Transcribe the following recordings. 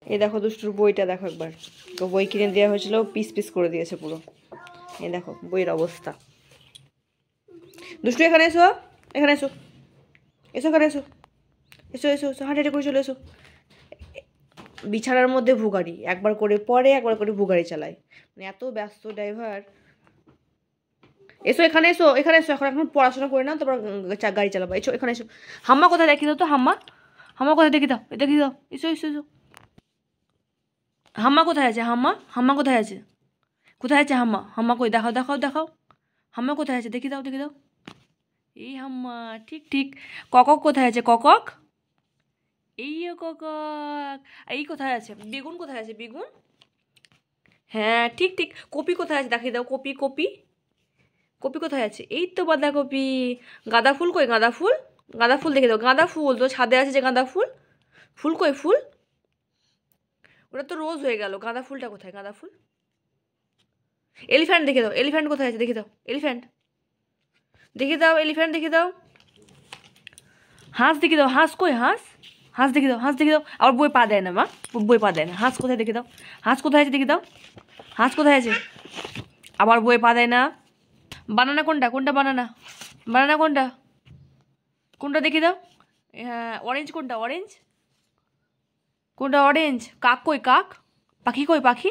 এই দেখো দুষ্টুর বইটা দেখো একবার, বই কিনে দেওয়া হয়েছিল, পিস পিস করে দিয়েছে পুরো। এই দেখো বইয়ের অবস্থা। দুষ্টু এখানে এসো, এখানে এসো, এসো এখানে এসো, এসো এসো এসো, হাঁটে হাঁটে করে চলে এসো। বিছানার মধ্যে ভুগাড়ি, একবার করে পরে একবার করে ভুগাড়ি চালায়, মানে এত ব্যস্ত ড্রাইভার। এসো এখানে এসো, এখানে এসো, এখন এখন পড়াশোনা করে নাও, তারপর গাড়ি চালাবো। এসো এখানে এসো। হাম্মা কোথায় দেখি দাও তো, হাম্মা, হাম্মা কোথায় দেখি দাও, দেখি দাও, এসো এসো এসো। হাম্মা কোথায় আছে, হাম্মা, হাম্মা কোথায় আছে, কোথায় আছে হাম্মা, হাম্মা কই, দেখাও দেখাও দেখাও, হাম্মা কোথায় আছে, দেখি দাও দেখি দাও। এই হাম্মা, ঠিক ঠিক। ককক কোথায় আছে, ককক, এই ককক। এই কোথায় আছে, বেগুন কোথায় আছে, বেগুন, হ্যাঁ ঠিক ঠিক। কপি কোথায় আছে দেখিয়ে দাও, কপি কপি, কপি কোথায় আছে, এই তো বাঁধাকপি। গাঁদা ফুল কই, গাঁদা ফুল, গাঁদা ফুল দেখে দাও, গাঁদা ফুল তো ছাদে আছে যে গাঁদা ফুল, ফুল কই ফুল, ওটা তো রোজ হয়ে গেল, গাঁদা ফুলটা কোথায়, গাঁদা ফুল। এলিফ্যান্ট দেখে দাও, এলিফ্যান্ট কোথায় আছে দেখে দাও, এলিফ্যান্ট দেখে দাও, এলিফ্যান্ট দেখে দাও। হাঁস দেখে দাও, হাঁস কই, হাঁস, হাঁস দেখে দাও, হাঁস দেখে দাও। আবার বই পা দেয় না মা, বই পা দেয় না। হাঁস কোথায় দেখে দাও, হাঁস কোথায় আছে দেখে দাও, হাঁস কোথায় আছে, আবার বই পা দেয় না। বানানা কোনটা, কোনটা বানানা, বানানা কোনটা, কোনটা দেখে দাও। হ্যাঁ অরেঞ্জ কোনটা, অরেঞ্জ কোনটা, অরেঞ্জ। কাক কই, কাক, পাখি কই, পাখি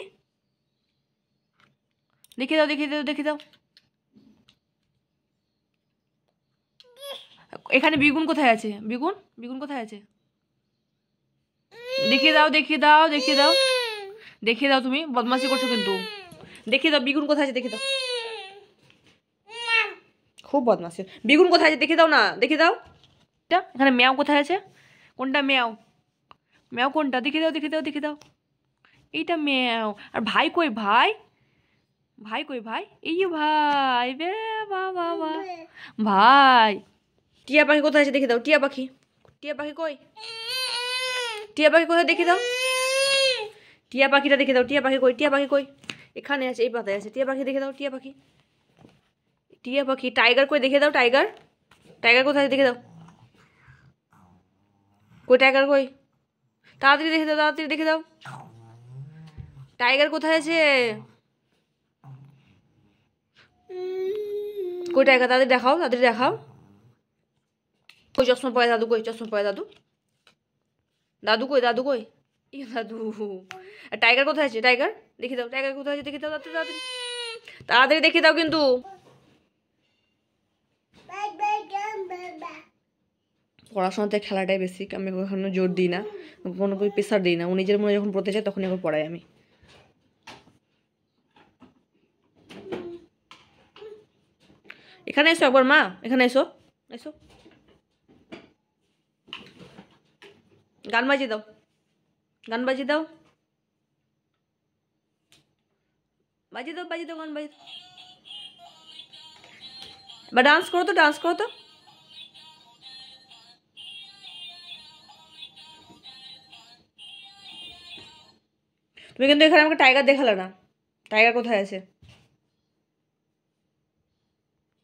দেখে দাও, দেখে দাও, দেখে দাও। এখানে বেগুন কোথায় আছে, বেগুন, বেগুন কোথায় আছে, দেখিয়ে দাও, দেখিয়ে দাও, দেখিয়ে দাও, দেখিয়ে দাও। তুমি বদমাশি করছো কিন্তু, দেখিয়ে দাও বেগুন কোথায় আছে, দেখে দাও। খুব বদমাশি, বেগুন কোথায় আছে দেখে দাও না, দেখে দাও। এখানে ম্যাও কোথায় আছে, কোনটা ম্যাও, ম্যাও কোনটা দেখে দাও, দেখে দাও, দেখে দাও। এইটা ম্যাও। আর ভাই কই, ভাই, ভাই কই, ভাই, এই ভাই বে, বা বা বা, ভাই। টিয়া পাখি কোথায় আছে দেখে দাও, টিয়া পাখি, টিয়া পাখি কই, টিয়া পাখি কোথায় দেখে দাও, টিয়া পাখিটা দেখে দাও, টিয়া পাখি কই, টিয়া পাখি কই, এখানে আছে, এই পাতায় আছে, টিয়া পাখি দেখে দাও, টিয়া পাখি, টিয়া পাখি। টাইগার কই দেখে দাও, টাইগার, টাইগার কোথায় আছে দেখে দাও, কই টাইগার কই, তাড়াতাড়ি দেখে দাও, তাড়াতাড়ি দেখে দাও, টাইগার কোথায় আছে, কই টাইগার, তাড়াতাড়ি দেখাও, তাড়াতাড়ি দেখাও। কই চশমা পরে দাদু, কই চশমা পরে দাদু, দাদু কই, দাদু কই, ই দাদু। টাইগার কোথায় আছে, টাইগার দেখে দাও, টাইগার কোথায় আছে দেখে দাও, তাড়াতাড়ি তাড়াতাড়ি, তাড়াতাড়ি দেখে দাও কিন্তু। পড়াশোনাতে খেলাটাই বেশি, আমি কখনো জোর দিই না, কোনো প্রেশার দিই না, ও নিজের মনে যখন পড়তে চায় তখনই এখন পড়াই আমি। এখানে এসো একবার মা, এখানে এসো, এসো, গান বাজিয়ে দাও, গান বাজিয়ে দাও, বাজিয়ে দাও, বাজিয়ে দাও, গান বাজিয়ে দাও, বা ডান্স করো তো, ডান্স করো তো। তুমি কিন্তু এখানে আমাকে টাইগার দেখালে না, টাইগার কোথায় আছে।